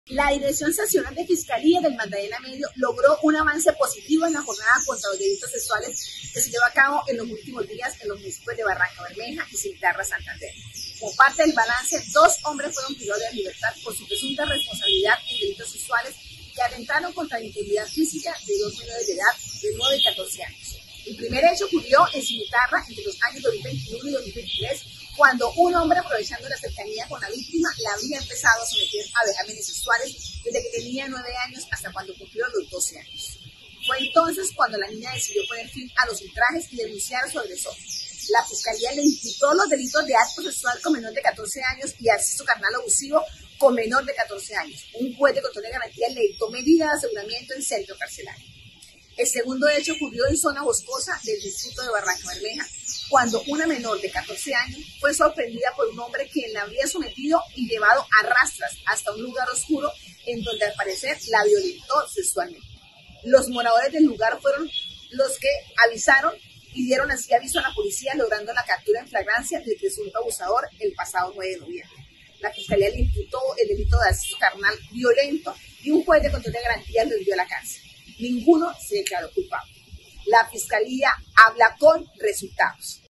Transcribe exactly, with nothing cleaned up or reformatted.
La Dirección Seccional de Fiscalía del Magdalena Medio logró un avance positivo en la jornada contra los delitos sexuales que se llevó a cabo en los últimos días en los municipios de Barrancabermeja y Cimitarra, Santander. Como parte del balance, dos hombres fueron privados de la libertad por su presunta responsabilidad en delitos sexuales que atentaron contra la integridad física de dos menores de edad de nueve y catorce años. El primer hecho ocurrió en Cimitarra entre los años dos mil veintiuno y dos mil veintitrés, cuando un hombre, aprovechando la cercanía con la víctima, la había empezado a someter a vejámenes sexuales desde que tenía nueve años hasta cuando cumplió los doce años. Fue entonces cuando la niña decidió poner fin a los ultrajes y denunciar a su agresor. La Fiscalía le imputó los delitos de acto sexual con menor de catorce años y acceso carnal abusivo con menor de catorce años. Un juez de control de garantía le dictó medida de aseguramiento en centro carcelario. El segundo hecho ocurrió en zona boscosa del distrito de Barrancabermeja, cuando una menor de catorce años fue sorprendida por un hombre quien la había sometido y llevado a rastras hasta un lugar oscuro en donde al parecer la violentó sexualmente. Los moradores del lugar fueron los que avisaron y dieron así aviso a la policía, logrando la captura en flagrancia del presunto abusador el pasado nueve de noviembre. La Fiscalía le imputó el delito de acceso carnal violento y un juez de control de garantía lo envió a la cárcel. Ninguno se declaró culpable. La Fiscalía habla con resultados.